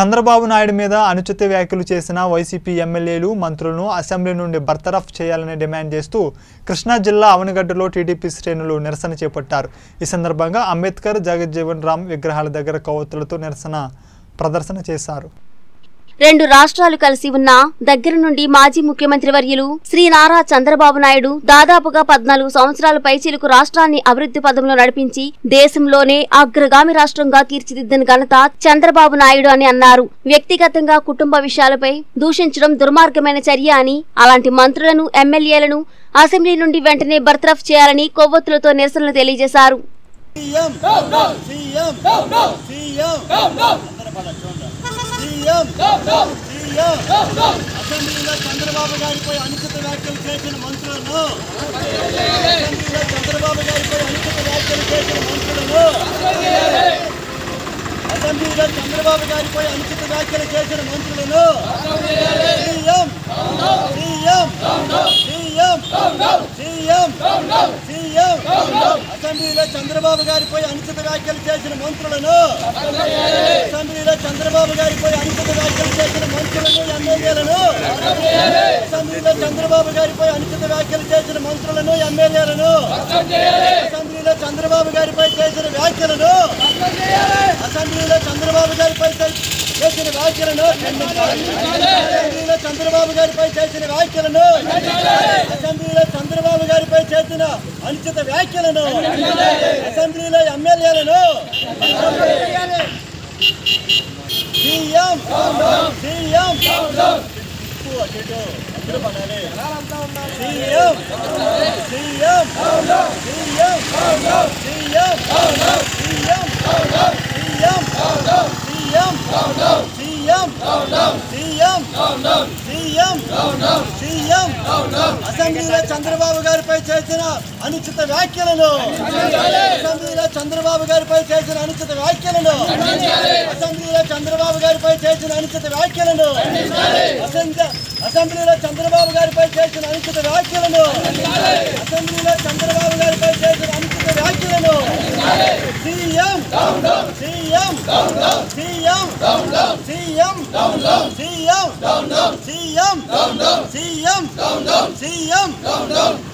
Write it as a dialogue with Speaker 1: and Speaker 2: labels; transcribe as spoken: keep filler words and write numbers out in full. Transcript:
Speaker 1: చంద్రబాబు నాయుడు మీద అనుచిత వ్యాఖ్యలు చేసిన వైసీపీ ఎమ్మెల్యేలు మంత్రులను అసెంబ్లీ నుండి బర్తరఫ్ చేయాలని డిమాండ్ చేస్తూ కృష్ణా జిల్లా అవనగడ్డలో టీడీపీ శ్రేణులు నిరసన చేపట్టారు। ఈ సందర్భంగా అంబేద్కర్ జగజ్జీవన్ రామ్ విగ్రహాల దగ్గర కొవ్వొత్తులతో నిరసన ప్రదర్శన చేశారు।
Speaker 2: రెండు రాష్ట్రాలు కలిసి ఉన్న దగ్గర నుండి మాజీ ముఖ్యమంత్రి వర్యులు శ్రీ నారా చంద్రబాబు నాయుడు దాదాపుగా పద్నాలుగు సంవత్సరాల పైచిలుకు రాష్ట్రాన్ని అభివృద్ధి పదంలో నడిపించి దేశంలోనే అగ్రగామి రాష్ట్రంగా తీర్చిదిద్దిన ఘనత చంద్రబాబు నాయుడు అని అన్నారు। వ్యక్తిగతంగా కుటుంబ విషయాలపై దూషించడం దుర్మార్గమైన చర్య అని, అలాంటి మంత్రులను ఎమ్మెల్యేలను అసెంబ్లీ నుండి వెంటనే బర్తరఫ్ చేయాలని కొవ్వొత్తులతో నిరసనలు తెలియజేశారు।
Speaker 3: అసెంబ్లీలో చంద్రబాబు గారిపై అనుచిత వ్యాఖ్యలు చేసిన మంత్రులను అసెంబ్లీలో చంద్రబాబు గారిపై అనుచిత వ్యాఖ్యలు చేసిన మంత్రులను అసెంబ్లీలో చంద్రబాబు గారిపై అనుచిత వ్యాఖ్యలు చేసిన మంత్రులను CM CM CM CM CM అసెంబ్లీలో చంద్రబాబు గారిపై అనుచిత వ్యాఖ్యలు చేసిన మంత్రులను అసెంబ్లీలో చంద్రబాబు గారిపై అనుచిత వ్యాఖ్యలు చేసిన మంత్రులను ఎమ్మెల్యేలను అసెంబ్లీలో చంద్రబాబు గారిపై అనుచిత వ్యాఖ్యలు చేసిన మంత్రులను ఎమ్మెల్యేలను అసెంబ్లీలో చంద్రబాబు గారిపై చేసిన వ్యాఖ్యలను అసెంబ్లీలో చంద్రబాబు గారిపై చేసిన వ్యాఖ్యలను అసెంబ్లీలో చంద్రబాబు గారిపై చేసిన వ్యాఖ్యలను అసెంబ్లీలో చంద్రబాబు గారిపై చేసిన అనుచిత వ్యాఖ్యలను అసెంబ్లీలో ఎమ్మెల్యేలను సీఎం సీఎం అందరూ పడాలి CM CM CM CM CM CM CM CM CM CM అసెంబ్లీలో చంద్రబాబు గారిపై చేసిన అనుచిత వ్యాఖ్యలను అసెంబ్లీలో చంద్రబాబు గారిపై చేసిన అనుచిత వ్యాఖ్యలను అసెంబ్లీలో చంద్రబాబు గారిపై చేసిన అనుచిత వ్యాఖ్యలను అసెంబ్లీలో చంద్రబాబు గారిపై చేసిన అనుచిత వ్యాఖ్యలను అసెంబ్లీలో చంద్రబాబు గారిపై చేసిన అనుచిత వ్యాఖ్యలను CM CM CM CM CM CM CM CM